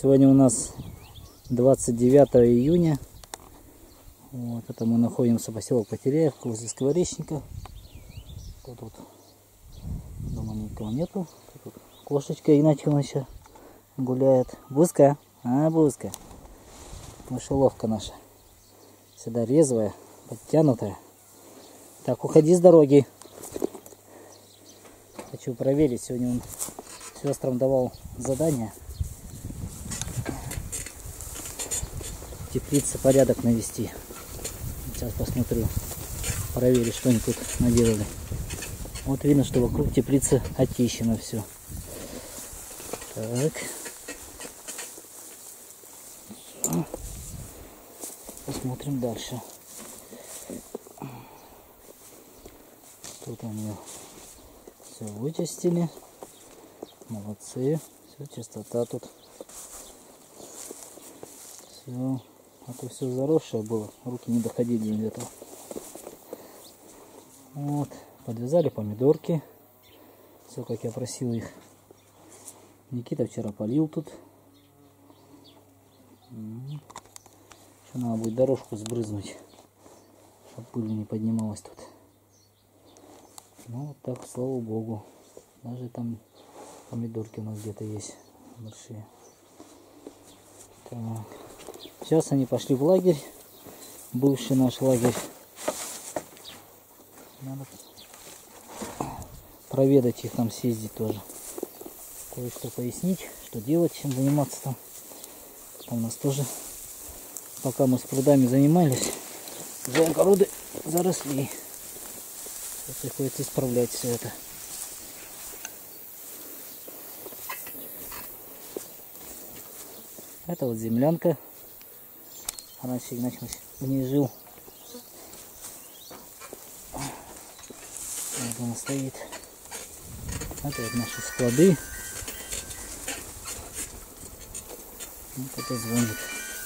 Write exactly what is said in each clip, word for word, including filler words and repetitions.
Сегодня у нас двадцать девятое июня. Вот, это мы находимся в поселок Потеряевка возле скворечника. Тут вот дома никого нету. Тут кошечка Игнатьевна гуляет. Бузка, а Бузка. Мышеловка наша. Всегда резвая, подтянутая. Так, уходи с дороги. Хочу проверить. Сегодня он сестрам давал задание. В теплице порядок навести. Сейчас посмотрю, проверю, что они тут наделали. Вот видно, что вокруг теплицы очищено все. Так. Посмотрим дальше. Тут они все вычистили. Молодцы. Все, чистота тут. Все. А то все заросшее было, руки не доходили до этого. Вот, подвязали помидорки. Все, как я просил их. Никита вчера полил тут. Еще надо будет дорожку сбрызнуть, чтобы пыль не поднималась тут. Ну вот так, слава богу. Даже там помидорки у нас где-то есть большие. Так. Сейчас они пошли в лагерь, бывший наш лагерь. Надо проведать их, там съездить тоже. Кое-что пояснить, что делать, чем заниматься там. Там у нас тоже, пока мы с прудами занимались, уже огороды заросли. Сейчас приходится исправлять все это. Это вот землянка. Раньше Игнатьевич в ней жил. Вот она стоит. Это вот наши склады. Вот это звонит.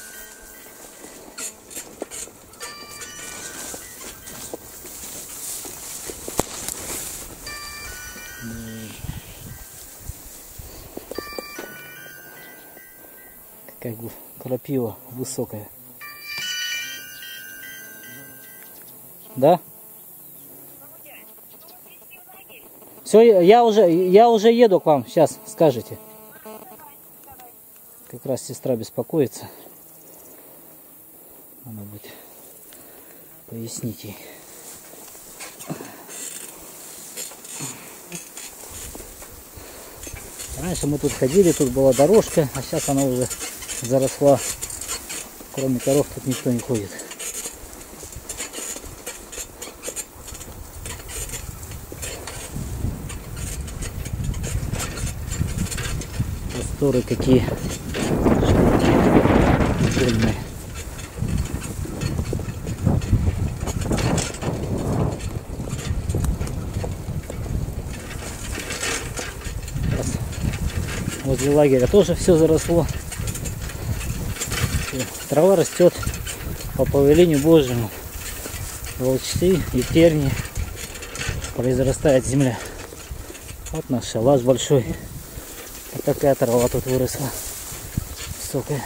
Как бы крапива высокая. Да? Все, я уже, я уже еду к вам. Сейчас скажете. Как раз сестра беспокоится. Надо будет пояснить ей. Раньше мы тут ходили, тут была дорожка, а сейчас она уже заросла. Кроме коров тут никто не ходит. Просторы какие широкие. Возле лагеря тоже все заросло. Трава растет по повелению Божьему. Волчцы и терни, произрастает земля. Вот наш шалаш большой. Вот такая трава тут выросла. Высокая.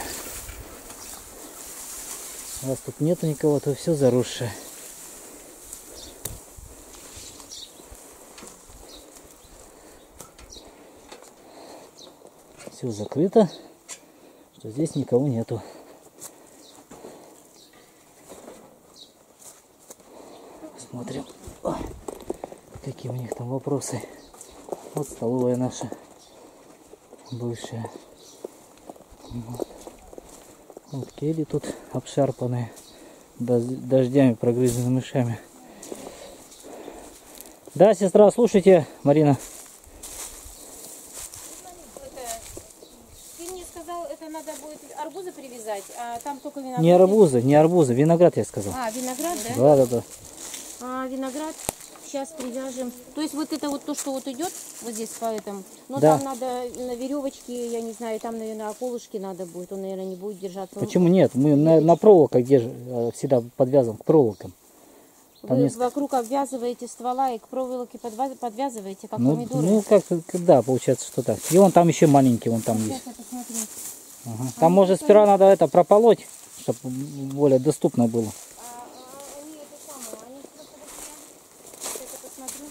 Раз тут нету никого, то все заросшее. Все закрыто, что здесь никого нету. Смотрим, какие у них там вопросы. Вот столовая наша бывшая. Вот, вот кели тут обшарпанные, дождями прогрызены мышами. Да, сестра, слушайте, Марина. Это надо будет арбузы привязать, а там только виноград. Не арбузы, не арбузы, виноград я сказал. А, виноград, да? Да, да, да. А, виноград сейчас привяжем. То есть вот это вот то, что вот идет вот здесь по этому. Но да. Там надо на веревочке, я не знаю, там, наверное, околышки надо будет. Он, наверное, не будет держаться. Почему нет? Мы на, на проволоках держим, всегда подвязываем к проволокам. Вы несколько... вокруг обвязываете ствола и к проволоке подвязываете, как ну, помидоры? Ну, как, да, получается, что так. И вон там еще маленький, вон там вот есть. Это, Ага. Там, может, сперва надо это прополоть, чтобы более доступно было. А, а они это самое, они просто вот я это посмотрю.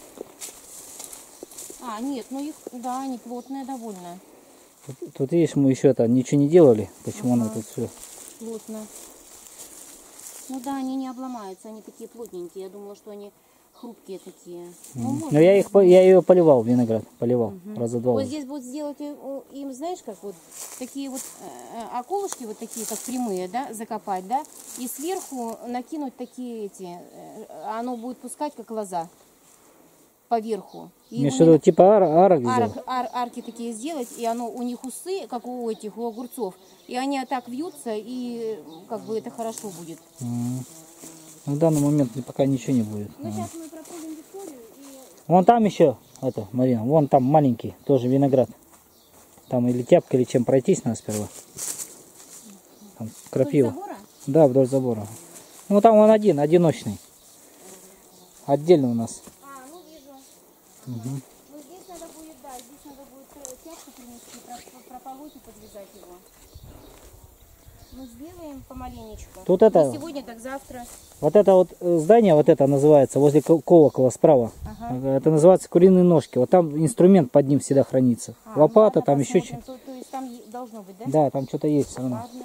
А, нет, ну их, да, они плотные довольно. Тут, тут видишь, мы еще это ничего не делали. Почему Ага. она тут все? Плотно. Ну да, они не обломаются, они такие плотненькие. Я думала, что они хрупкие такие. Ну, можно. Но я их, по- я ее поливал, виноград, поливал Мгм. раза два. Вот уже. здесь будут сделать э, о, им, знаешь, как вот такие вот э, околышки, вот такие, как прямые, да, закопать, да, и сверху накинуть такие эти, э, оно будет пускать, как лоза, поверху. И Мне его что-то не- типа ар- арок сделал. арок, ар- арки такие сделать, и оно у них усы, как у этих, у огурцов, и они так вьются, и э, как бы это хорошо будет. М. На данный момент пока ничего не будет. Ну, сейчас мы проходим Викторию, и Вон там еще, это, Марина, вон там маленький, тоже виноград. Там или тяпка, или чем пройтись надо сперва. Там крапива. вдоль забора? Да, вдоль забора. Ну там он один, одиночный. Отдельно у нас. А, ну вижу. Мгм. Ну здесь надо будет, да, здесь надо будет э, тяжко принести, про- прополоть и подвязать его. Ну сделаем помаленечку. Тут это- Не сегодня, так завтра. Вот это вот э, здание, вот это называется, возле кол- колокола справа. Ага. Э, Это называется куриные ножки. Вот там инструмент под ним всегда хранится. А, Лопата, ну, ладно, там еще посмотрим. что-то. То, то есть там е- должно быть, да? Да, там что-то есть все равно. Ладно.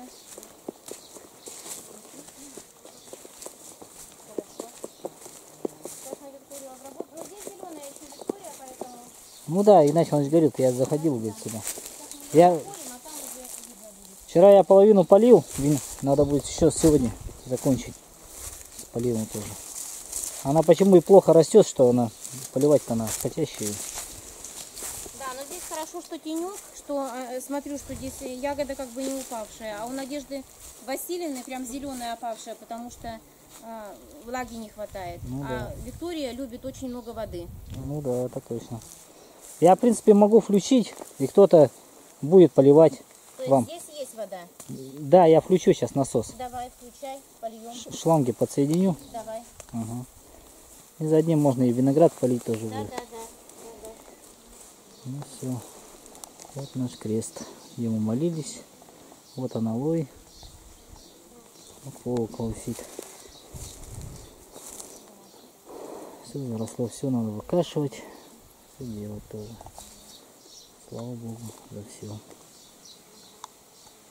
Сейчас мы Викторию обработаем. Ну здесь зеленая еще Виктория, поэтому Ну да, иначе он же говорит, я заходил, говорит, сюда. Я, полим, а там уже видно будет. вчера я половину полил, вин- надо будет еще сегодня закончить с поливом тоже. Она почему и плохо растет, что она поливать-то она хотящая. Да, но здесь хорошо, что тенек, что э, смотрю, что здесь ягода как бы не упавшая, а у Надежды Васильевны прям зеленая опавшая, потому что э, влаги не хватает. Ну а да. Виктория любит очень много воды. Ну да, это точно. Я, в принципе, могу включить, и кто-то будет поливать То есть вам. здесь есть вода. Да, я включу сейчас насос. Давай, включай, польем. Ш- Шланги подсоединю. Давай. Ага. И за одним можно и виноград полить тоже Да, будет. да, да. Ну все. Вот наш крест. Где мы молились. Вот аналой. Вот колокол висит. Все заросло, все надо выкашивать. Все делать тоже. Слава Богу за все.